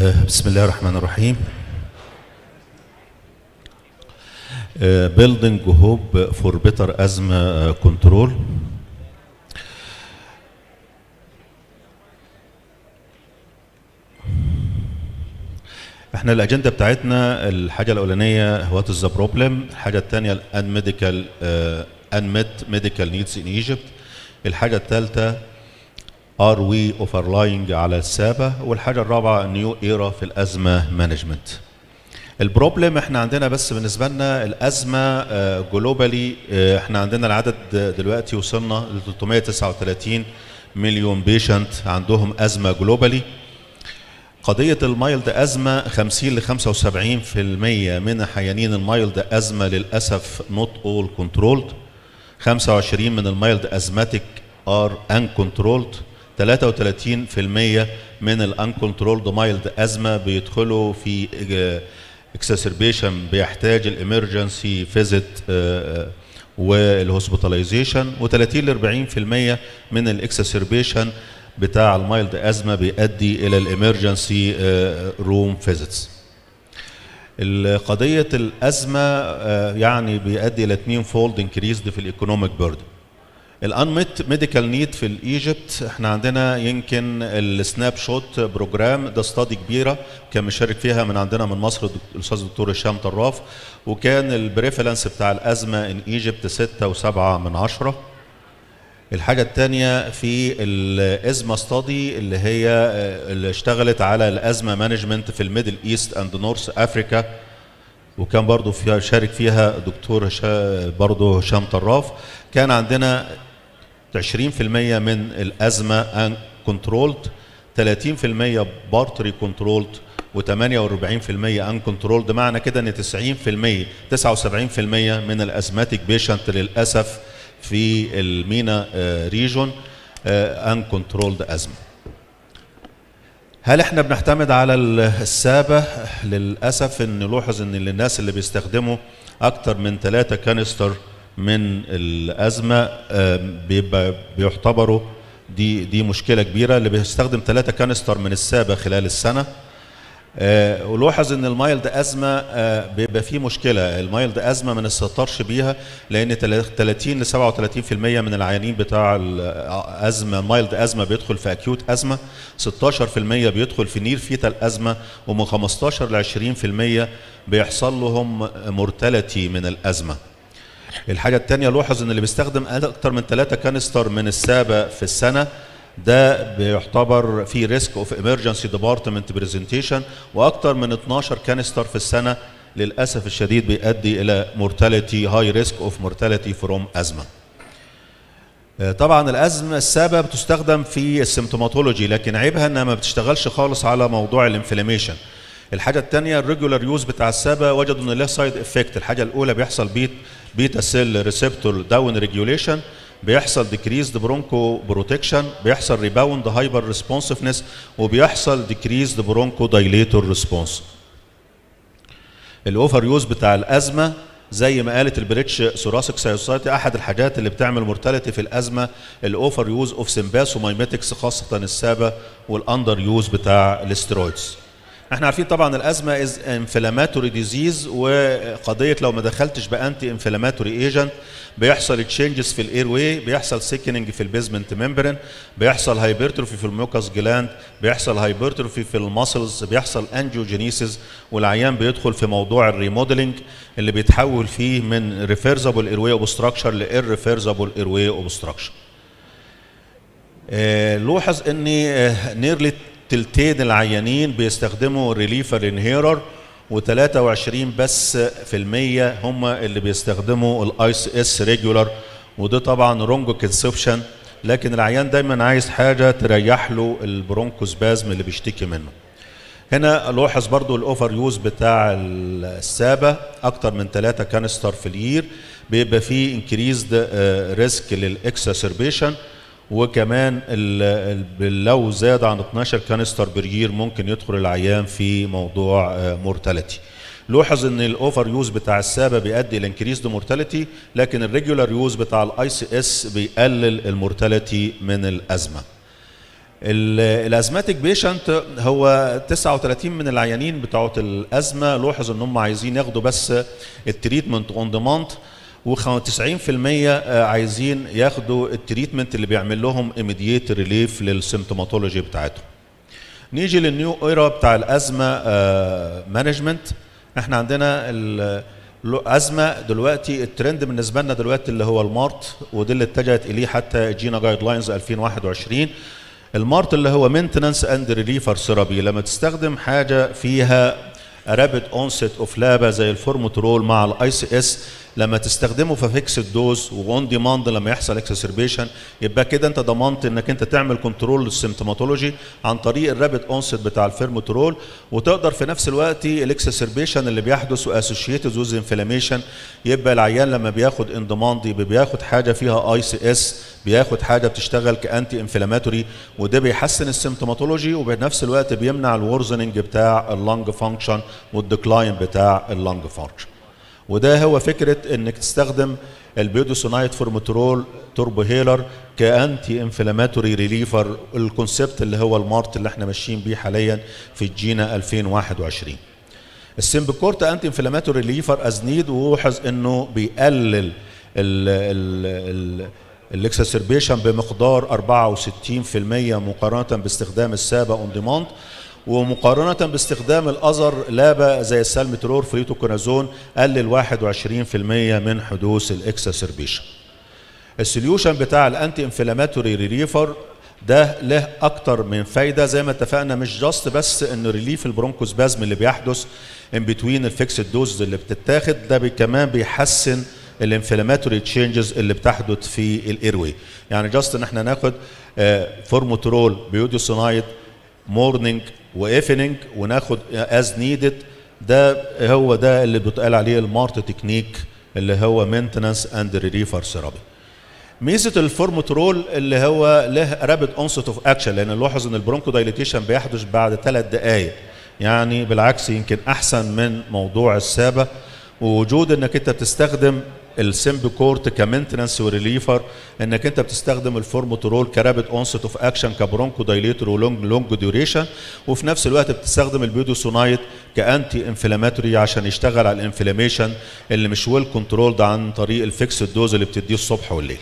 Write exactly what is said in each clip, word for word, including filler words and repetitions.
بسم الله الرحمن الرحيم. Building hope for better asthma control. احنا الاجنده بتاعتنا الحاجه الاولانيه وات از ذا بروبلم، الحاجه الثانيه الان ميديكال unmet medical needs in Egypt، الحاجه الثالثه are we overlying على السابة، والحاجه الرابعه نيو ايرا في الازمه مانجمنت. البروبلم احنا عندنا بس بالنسبه لنا الازمه جلوبالي، احنا عندنا العدد دلوقتي وصلنا ل ثلاثمائة وتسعة وثلاثين مليون بيشنت عندهم ازمه جلوبالي. قضيه المايلد ازمه خمسين ل خمسة وسبعين بالمئة من حيانين المايلد ازمه للاسف نوت اول كنترولد، خمسة وعشرين من المايلد ازماتيك ار ان كنترولد، ثلاثة وثلاثين بالمئة من الان كنترولد مايلد ازمه بيدخلوا في اكسسربيشن بيحتاج الامرجنسي فيزيت والهوسبيتاليزيشن، و30 ل أربعين بالمئة من الاكسسربيشن بتاع المايلد ازمه بيؤدي الى الامرجنسي روم فيزيتس. قضيه الازمه يعني بيؤدي الى اثنين فولد انكريزد في الايكونوميك بيردن. الانمت ميديكال نيد في الايجيبت، احنا عندنا يمكن السناب شوت بروجرام ده استادي كبيره كان مشارك فيها من عندنا من مصر الاستاذ الدكتور هشام طراف، وكان البريفالنس بتاع الازمه ان ايجيبت ستة وسبعة من عشرة. الحاجه الثانيه في الازمه ستادي اللي هي اللي اشتغلت على الازمه مانجمنت في الميدل ايست اند نورث افريكا، وكان برضو فيها شارك فيها دكتور برضو هشام طراف. كان عندنا عشرين بالمئة من الازمه ان كنترولد، ثلاثين بالمئة بارتري كنترولد، وثمانية وأربعين بالمئة ان كنترولد. معنى كده ان تسعين بالمئة تسعة وسبعين بالمئة من الازماتيك بيشنت للاسف في المينا ريجون ان كنترولد ازمه. هل احنا بنعتمد على السابه؟ للاسف ان نلاحظ ان الناس اللي بيستخدموا اكتر من ثلاثة كانستر من الازمه بيبقى بيعتبروا دي دي مشكله كبيره. اللي بيستخدم ثلاثة كانستر من السابه خلال السنه، أه ولاحظ ان المايلد ازمه أه بيبقى فيه مشكله. المايلد ازمه ما نستهترش بيها لان ثلاثين ل سبعة وثلاثين بالمئة من العيانين بتاع الازمه مايلد ازمه بيدخل في اكيوت ازمه، ستاشر بالمئة بيدخل في نير فيتال ازمه، ومن خمستاشر ل عشرين بالمئة بيحصل لهم مورتاليتي من الازمه. الحاجه الثانيه لاحظ ان اللي بيستخدم اكثر من ثلاثة كانستر من السابه في السنه ده بيعتبر في ريسك اوف ايمرجنسي ديبارتمنت برزنتيشن، واكثر من اثناشر كانستر في السنه للاسف الشديد بيؤدي الى مورتاليتي هاي ريسك اوف مورتاليتي فروم ازمه. طبعا الازمه السابه بتستخدم في السيمتوماتولوجي، لكن عيبها انها ما بتشتغلش خالص على موضوع الانفلاميشن. الحاجه الثانيه الريجولار يوز بتاع السابه وجدوا ان له سايد افكت. الحاجه الاولى بيحصل بيت بيتا سيل ريسبتور داون ريجوليشن، بيحصل ديكريزد برونكو بروتكشن، بيحصل ريباوند هايبر ريسبونسفنس، وبيحصل ديكريزد برونكو دايليتور ريسبونس. الاوفر يوز بتاع الازمه زي ما قالت البريتش ثوراسيك سوسايتي، احد الحاجات اللي بتعمل مورتاليتي في الازمه الاوفر يوز اوف سمباسومايميتكس خاصه السابه، والاندر يوز بتاع الاسترويدز. احنا عارفين طبعا الازمه از انفلاماتوري ديزيز، وقضيه لو ما دخلتش بانتي انفلاماتوري ايجنت بيحصل تشينجز في الاير واي، بيحصل سيكننج في البيزمنت ممبرين، بيحصل هايبرتروفي في الميوكاس جلاند، بيحصل هايبرتروفي في الماسلز، بيحصل انجيوجينيسيس، والعيان بيدخل في موضوع الريموديلنج اللي بيتحول فيه من ريفيرزابل اير واي اوبستراكشن لاير ريفيرزابل اير واي اوبستراكشن. اه لوحظ ان اه نيرلي تلتين العيانين بيستخدموا ريليفر انهيرر، وثلاثة وعشرين بس في المية هم اللي بيستخدموا الاي سي اس ريجولار، وده طبعا رونجو كونسبشن، لكن العيان دايما عايز حاجه تريح له البرونكوسبازم اللي بيشتكي منه. هنا لاحظ برضو الاوفر يوز بتاع السابه اكتر من ثلاثة كانستر في الير، بيبقى فيه انكريزد ريسك للاكسسربيشن، وكمان لو زاد عن اثناشر كانستر بريير ممكن يدخل العيان في موضوع مورتاليتي. لوحظ ان الاوفر يوز بتاع السابه بيؤدي الى انكريزد مورتاليتي، لكن الريجولار يوز بتاع الاي سي اس بيقلل المورتاليتي من الازمه. الازماتيك بيشنت هو تسعة وثلاثين من العيانين بتوع الازمه لوحظ ان هم عايزين ياخدوا بس التريتمنت اون ديماند، وتسعين في المية عايزين ياخدوا التريتمنت اللي بيعمل لهم immediate ريليف للسيمتوماتولوجي بتاعتهم. نيجي للنيو ايرا بتاع الازمه مانجمنت. احنا عندنا الازمه دلوقتي الترند بالنسبه لنا دلوقتي اللي هو المارت، وده اللي اتجهت اليه حتى جينا جايد لاينز ألفين وواحد وعشرين. المارت اللي هو مينتنانس اند ريليفر ثيرابي، لما تستخدم حاجه فيها رابيد اونست اوف لابا زي الفورموترول مع الاي سي اس، لما تستخدمه في فيكسد دوز واون ديماند لما يحصل اكسسربيشن، يبقى كده انت ضمنت انك انت تعمل كنترول للسيمتوماتولوجي عن طريق الرابيد اونست بتاع الفيرموترول، وتقدر في نفس الوقت الاكسسربيشن اللي بيحدث واسوشيتد ويز انفلاميشن، يبقى العيان لما بياخد ان ديماند يبقى بياخد حاجه فيها اي سي اس، بياخد حاجه بتشتغل كانتي انفلاماتوري، وده بيحسن السيمتوماتولوجي وبنفس الوقت بيمنع الورزننج بتاع اللنج فانكشن والديكلاين بتاع اللنج فانكشن. وده هو فكره انك تستخدم البيودوسونايد فورموترول توربو هيلر كانتي انفلاماتوري ريليفر، الكونسبت اللي هو المارت اللي احنا ماشيين بيه حاليا في الجينا ألفين وواحد وعشرين. السيمبيكورت انتي انفلاماتوري ريليفر از نيد، ووحظ انه بيقلل الاكسسربيشن بمقدار أربعة وستين في المية مقارنه باستخدام السابا اون ديماند، ومقارنة باستخدام الأذر لابا زي السالمترول فليتوكونازون قلل واحد وعشرين في المية من حدوث الاكسسربيشن. السوليوشن بتاع الانتي انفلاماتوري ريليفر ده له أكتر من فايدة، زي ما اتفقنا مش جاست بس إنه ريليف البرونكوسبازم اللي بيحدث ان بتوين الفيكسد دوز اللي بتتاخد، ده بي كمان بيحسن الانفلاماتوري تشينجز اللي بتحدث في الايروي. يعني جاست ان احنا ناخد فورموترول بيودوسونايد مورنينج وايفنينج وناخد از نيدد، ده هو ده اللي بيتقال عليه المارت تكنيك اللي هو مينتنانس اند ريليفر ثيرابي. ميزه الفورموترول اللي هو له رابيد اونست اوف اكشن، لان نلاحظ ان البرونكو دايليتيشن بيحدث بعد ثلاث دقائق، يعني بالعكس يمكن احسن من موضوع السابا. ووجود انك انت بتستخدم السيمبيكورت كمينتنانس وريليفر، انك انت بتستخدم الفورموترول كرابيد اونست اوف اكشن كبرونكو دايليتور ولونج لونج ديوريشن، وفي نفس الوقت بتستخدم البيودوسونايد كانتي انفلاماتوري عشان يشتغل على الانفلاميشن اللي مش ويل كنترولد عن طريق الفيكسد دوز اللي بتديه الصبح والليل.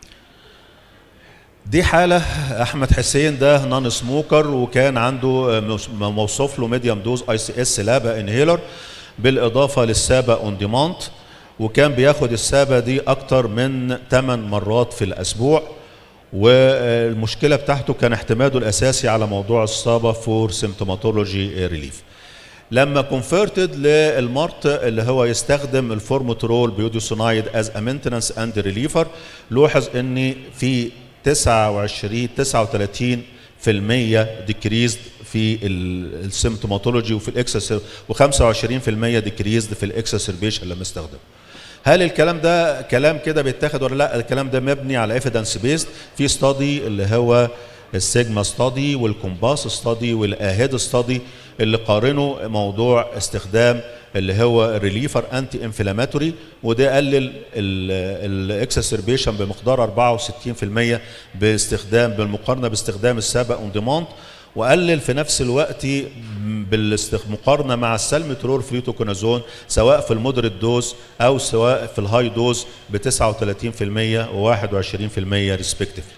دي حاله احمد حسين، ده نون سموكر وكان عنده موصوف له ميديوم دوز اي سي اس لابا انهيلر بالاضافه للسابا اون ديماند، وكان بياخد السابا دي اكتر من ثمان مرات في الاسبوع، والمشكله بتاعته كان اعتماده الاساسي على موضوع الصابا فور سيمتوماتولوجي ريليف. لما كونفرتد للمارت اللي هو يستخدم الفورموترول بيودوسونايد از ا مينتنانس اند ريليفر، لوحظ ان في تسعة وعشرين تسعة وثلاثين في المية ديكريزد في السيمتوماتولوجي وفي الاكسس، وخمسة وعشرين في المية ديكريزد في الاكسسربيشن لما استخدم. هل الكلام ده كلام كده بيتاخد ولا لا؟ الكلام ده مبني على ايفيدنس بيست، في ستادي اللي هو السيجما ستادي والكومباس ستادي والاهيد ستادي اللي قارنوا موضوع استخدام اللي هو ريليفر انتي انفلاماتوري، وده قلل الاكسسربيشن بمقدار أربعة وستين في المية باستخدام بالمقارنه باستخدام السابا اون ديماند، وقلل في نفس الوقت بالمقارنه مع السالمترول فليتوكونازون سواء في المودريت دوز او سواء في الهاي دوز ب تسعة وثلاثين في المية وواحد وعشرين في المية ريسبكتيفلي.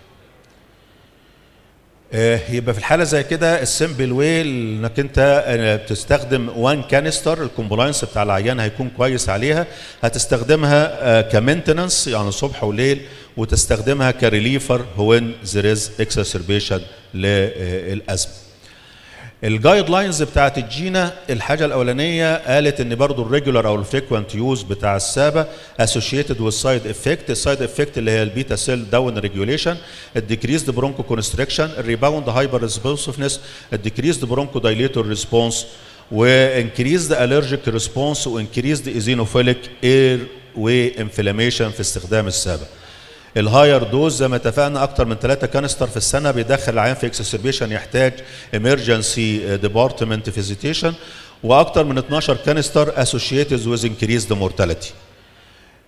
يبقى في الحاله زي كده السمبل واي انك انت بتستخدم وان كانستر، الكومبلاينس بتاع العيان هيكون كويس عليها، هتستخدمها كمينتنانس يعني صبح وليل، وتستخدمها كريليفر وين ذير از اكسسربيشن للازمه. الجايد لاينز بتاعت الجينا الحاجه الاولانيه قالت ان برضو الريجولار او الفريكوينت يوز بتاع السابا اسوشيتد وذ سايد افكت، السايد افكت اللي هي البيتا سيل داون ريجوليشن، الديكريزد برونكو كونستريكشن، الريباوند هايبر ريسبونسفنس، الديكريزد برونكو دايليتور ريسبونس، وانكريزد الرجيك ريسبونس، وانكريزد ايزينوفيليك اير واي انفلاميشن في استخدام السابا. الهاير دوز زي ما اتفقنا اكتر من ثلاثة كانستر في السنه بيدخل العيان في اكسسربيشن يحتاج امرجنسي ديبارتمنت فيزيتيشن، واكتر من اثناشر كانستر اسوشيتد ويز انكريزد مورتاليتي.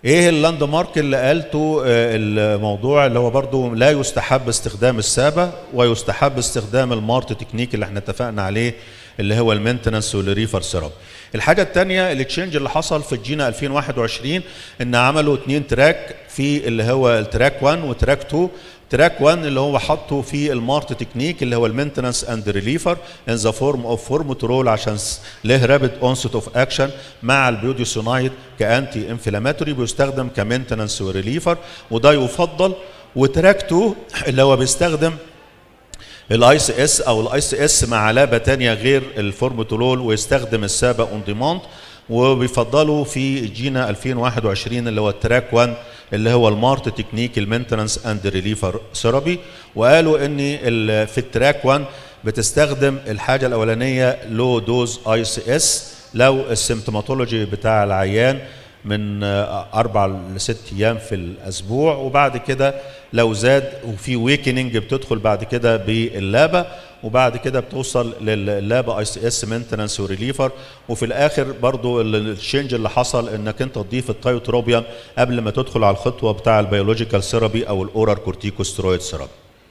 ايه اللاند مارك اللي قالته؟ الموضوع اللي هو برضو لا يستحب استخدام السابة ويستحب استخدام المارت تكنيك اللي احنا اتفقنا عليه اللي هو المينتنس والريفر سيراب. الحاجة الثانية التشينج اللي حصل في الجينا ألفين وواحد وعشرين ان عملوا اتنين تراك، في اللي هو التراك واحد وتراك اتنين. تراك واحد اللي هو حطه في المارت تكنيك اللي هو المينتنس اند ريليفر ان ذا فورم اوف فورموترول عشان له رابيد اونست اوف اكشن مع البيوديسونايد كانتي انفلاماتوري، بيستخدم كمينتنس وريليفر وده يفضل. وتراك اتنين اللي هو بيستخدم الاي سي اس او الاي سي اس مع لابه ثانيه غير الفورموترول ويستخدم السابا اون ديماند، وبيفضلوا في جينا ألفين وواحد وعشرين اللي هو التراك واحد اللي هو المارت تكنيك المينتنس اند ريليفر ثيرابي. وقالوا ان في التراك واحد بتستخدم الحاجه الاولانيه لو دوز اي سي اس لو السيمتوماتولوجي بتاع العيان من اربع لست ايام في الاسبوع، وبعد كده لو زاد وفي ويكننج بتدخل بعد كده باللابه، وبعد كده بتوصل لللابا اي سي اس مينتنس وريليفر. وفي الاخر برضو الشينج اللي حصل انك انت تضيف التايوتروبيان قبل ما تدخل على الخطوه بتاع البيولوجيكال ثيرابي او الاورال كورتيكوسترويد ثيرابي.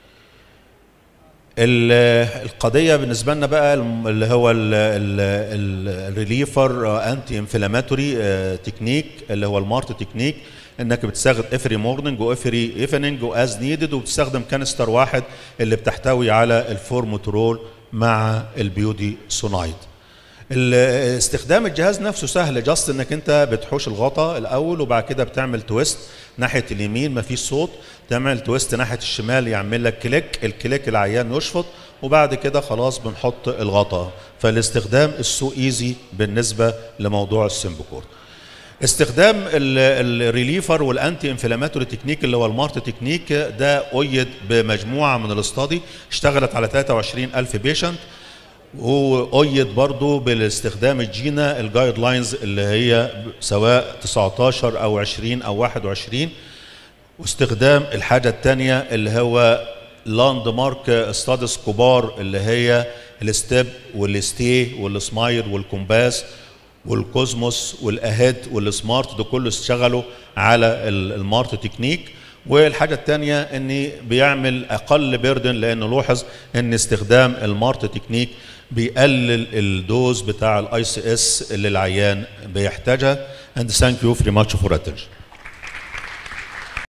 القضيه بالنسبه لنا بقى اللي هو الريليفر انتي انفلاماتوري تكنيك اللي هو المارت تكنيك، انك بتستخدم افري مورنينج وافري ايفنينج واز نيدد، وبتستخدم كانستر واحد اللي بتحتوي على الفورموترول مع البيودي سونايد. استخدام الجهاز نفسه سهل، جاست انك انت بتحوش الغطاء الاول وبعد كده بتعمل تويست ناحيه اليمين مفيش صوت، تعمل تويست ناحيه الشمال يعمل لك كليك، الكليك العيان يشفط وبعد كده خلاص بنحط الغطاء. فالاستخدام السو ايزي بالنسبه لموضوع السيمبوكور. استخدام الريليفر والانتي انفلاماتوري تكنيك اللي هو المارت تكنيك ده قيد بمجموعه من الاستادي اشتغلت على ثلاثة وعشرين ألف بيشنت، وقيد برضو بالاستخدام الجينا الجايد لاينز اللي هي سواء تسعتاشر او عشرين او واحد وعشرين. واستخدام الحاجه الثانيه اللي هو لاند مارك ستاديز كبار اللي هي الستيب والستي والسماير والكومباس والكوزموس والاهيد والسمارت، ده كله اشتغلوا على المارت تكنيك. والحاجه الثانيه ان بيعمل اقل بيردن، لانه لوحظ ان استخدام المارت تكنيك بيقلل الدوز بتاع الاي سي اس اللي العيان بيحتاجها. and thank you very much for attention.